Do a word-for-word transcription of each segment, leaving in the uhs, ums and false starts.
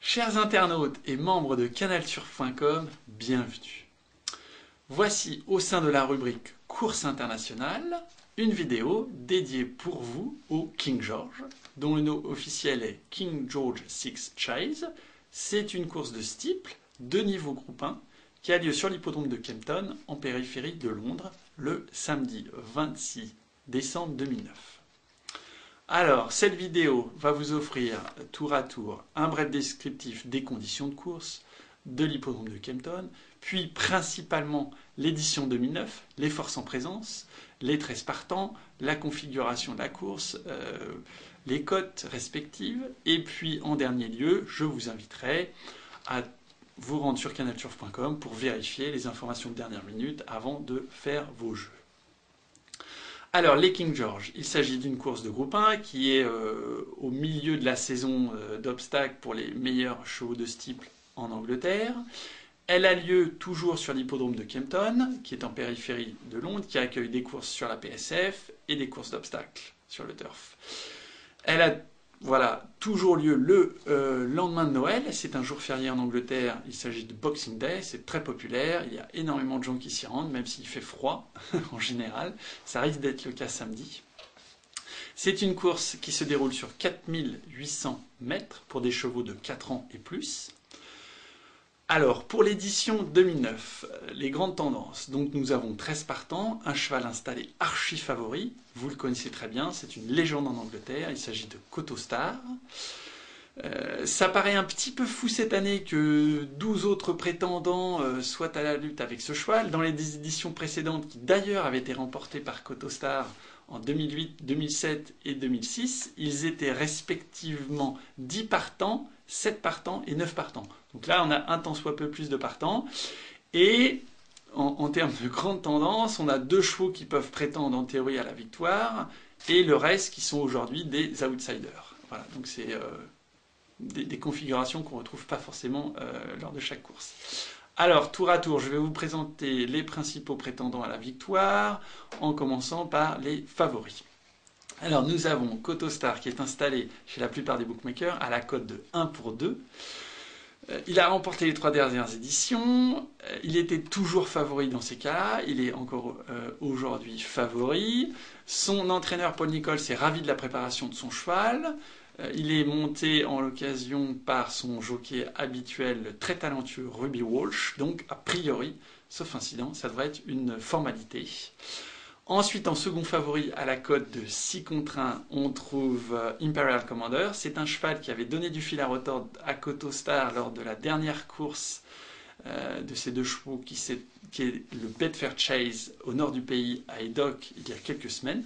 Chers internautes et membres de canalturf point com, bienvenue. Voici au sein de la rubrique Course internationale, une vidéo dédiée pour vous au King George, dont le nom officiel est King George six Chase. C'est une course de steeple de niveau groupe un qui a lieu sur l'hippodrome de Kempton en périphérie de Londres le samedi vingt-six décembre deux mille neuf. Alors, cette vidéo va vous offrir tour à tour un bref descriptif des conditions de course de l'hippodrome de Kempton, puis principalement l'édition deux mille neuf, les forces en présence, les treize partants, la configuration de la course, euh, les cotes respectives, et puis en dernier lieu, je vous inviterai à vous rendre sur canalturf point com pour vérifier les informations de dernière minute avant de faire vos jeux. Alors, les King George, il s'agit d'une course de groupe un qui est euh, au milieu de la saison euh, d'obstacles pour les meilleurs chevaux de steeple en Angleterre. Elle a lieu toujours sur l'hippodrome de Kempton, qui est en périphérie de Londres, qui accueille des courses sur la P S F et des courses d'obstacles sur le turf. Elle a voilà, toujours lieu le euh, lendemain de Noël. C'est un jour férié en Angleterre. Il s'agit de Boxing Day. C'est très populaire. Il y a énormément de gens qui s'y rendent, même s'il fait froid en général. Ça risque d'être le cas samedi. C'est une course qui se déroule sur quatre mille huit cents mètres pour des chevaux de quatre ans et plus. Alors, pour l'édition deux mille neuf, les grandes tendances. Donc, nous avons treize partants, un cheval installé archi favori. Vous le connaissez très bien, c'est une légende en Angleterre. Il s'agit de Cotostar. Euh, ça paraît un petit peu fou cette année que douze autres prétendants euh, soient à la lutte avec ce cheval. Dans les éditions précédentes, qui d'ailleurs avaient été remportées par Cotostar en deux mille huit, deux mille sept et deux mille six, ils étaient respectivement dix partants, sept partants et neuf partants. Donc là, on a un tant soit peu plus de partants. Et en, en termes de grande tendance, on a deux chevaux qui peuvent prétendre en théorie à la victoire et le reste qui sont aujourd'hui des outsiders. Voilà, donc c'est euh, des, des configurations qu'on ne retrouve pas forcément euh, lors de chaque course. Alors, tour à tour, je vais vous présenter les principaux prétendants à la victoire, en commençant par les favoris. Alors, nous avons Cotostar qui est installé chez la plupart des bookmakers à la cote de un pour deux. Il a remporté les trois dernières éditions. Il était toujours favori dans ces cas-là. Il est encore euh, aujourd'hui favori. Son entraîneur Paul Nicholls est ravi de la préparation de son cheval. Euh, il est monté en l'occasion par son jockey habituel très talentueux Ruby Walsh. Donc, a priori, sauf incident, ça devrait être une formalité. Ensuite, en second favori à la cote de six contre un, on trouve Imperial Commander. C'est un cheval qui avait donné du fil à retordre à Cotostar lors de la dernière course euh, de ces deux chevaux qui, est, qui est le Bedford Chase au nord du pays à Haydock il y a quelques semaines.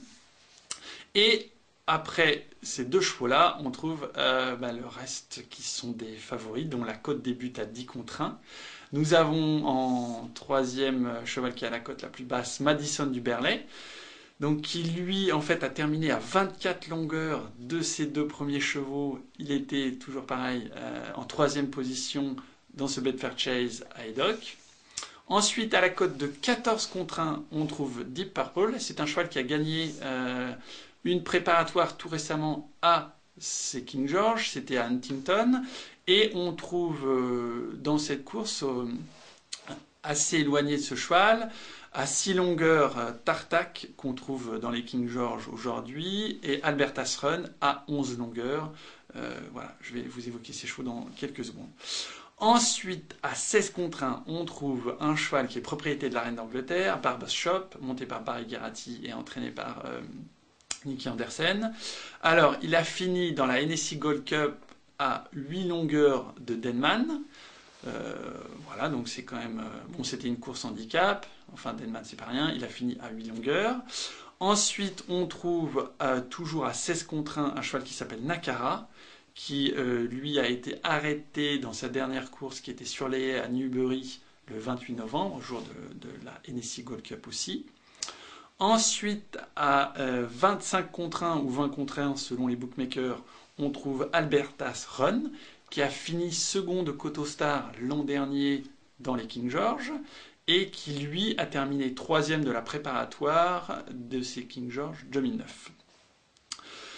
Et après ces deux chevaux-là, on trouve euh, bah, le reste qui sont des favoris, dont la cote débute à dix contre un. Nous avons en troisième cheval qui a la cote la plus basse, Madison du Berlay, donc qui lui en fait a terminé à vingt-quatre longueurs de ses deux premiers chevaux. Il était toujours pareil euh, en troisième position dans ce Bedford Chase à Haydock. Ensuite, à la cote de quatorze contre un, on trouve Deep Purple. C'est un cheval qui a gagné euh, une préparatoire tout récemment à ces King George, c'était à Huntington. Et on trouve euh, dans cette course euh, assez éloigné de ce cheval, à six longueurs, euh, Tartac, qu'on trouve dans les King George aujourd'hui, et Albertas Run à onze longueurs. Euh, voilà, je vais vous évoquer ces chevaux dans quelques secondes. Ensuite, à seize contre un, on trouve un cheval qui est propriété de la reine d'Angleterre, Barbas Shop, monté par Barry Geraghty et entraîné par euh, Nicky Andersen. Alors, il a fini dans la N S I Gold Cup à huit longueurs de Denman. Euh, voilà, donc c'est quand même... Euh, bon, c'était une course handicap. Enfin, Denman, c'est pas rien. Il a fini à huit longueurs. Ensuite, on trouve euh, toujours à seize contre un un cheval qui s'appelle Nakara, qui, euh, lui, a été arrêté dans sa dernière course qui était sur les haies à Newbury le vingt-huit novembre, au jour de, de la N S I Gold Cup aussi. Ensuite, à euh, vingt-cinq contre un ou vingt contre un, selon les bookmakers, on trouve Albertas Run, qui a fini second de Cotostar l'an dernier dans les King George, et qui, lui, a terminé troisième de la préparatoire de ces King George deux mille neuf.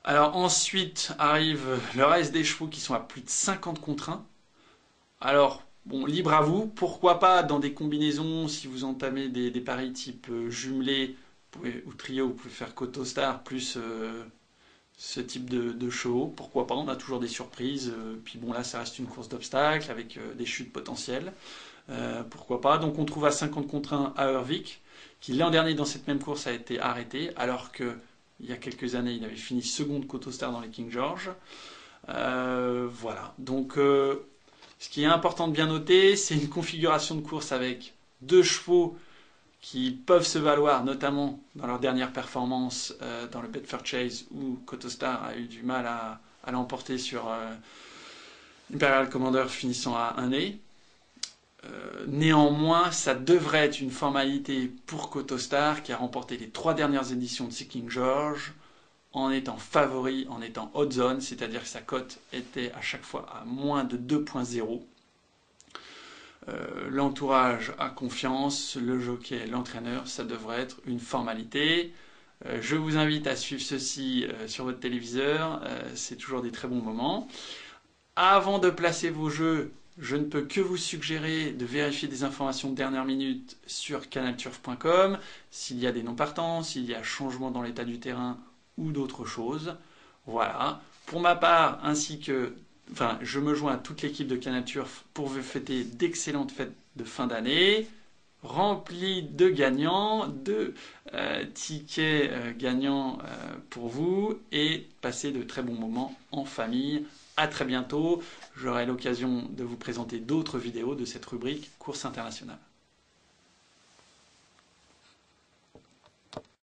Alors ensuite arrive le reste des chevaux qui sont à plus de cinquante contre un. Alors, bon, libre à vous. Pourquoi pas dans des combinaisons, si vous entamez des, des paris type euh, jumelé vous pouvez- ou trio, vous pouvez faire Cotostar plus euh, ce type de, de show. Pourquoi pas, on a toujours des surprises. euh, puis bon, là, ça reste une course d'obstacles avec euh, des chutes potentielles. Euh, pourquoi pas. Donc on trouve à cinquante contre un à Urvik, qui l'an dernier dans cette même course a été arrêté, alors que il y a quelques années, il avait fini second de Cotostar dans les King George. Euh, voilà. Donc, euh, ce qui est important de bien noter, c'est une configuration de course avec deux chevaux qui peuvent se valoir, notamment dans leur dernière performance euh, dans le Bedford Chase, où Cotostar a eu du mal à, à l'emporter sur euh, Imperial Commander finissant à un nez. Euh, néanmoins, ça devrait être une formalité pour Cotostar, qui a remporté les trois dernières éditions de ces King George, en étant favori, en étant haute zone, c'est-à-dire que sa cote était à chaque fois à moins de deux virgule zéro. Euh, L'entourage a confiance, le jockey, l'entraîneur, ça devrait être une formalité. Euh, je vous invite à suivre ceci euh, sur votre téléviseur, euh, c'est toujours des très bons moments. Avant de placer vos jeux, je ne peux que vous suggérer de vérifier des informations de dernière minute sur canal turf point com, s'il y a des non-partants, s'il y a changement dans l'état du terrain ou d'autres choses. Voilà. Pour ma part, ainsi que, enfin, je me joins à toute l'équipe de Canal Turf pour vous fêter d'excellentes fêtes de fin d'année, remplies de gagnants, de euh, tickets euh, gagnants euh, pour vous et passer de très bons moments en famille. À très bientôt. J'aurai l'occasion de vous présenter d'autres vidéos de cette rubrique Course internationale.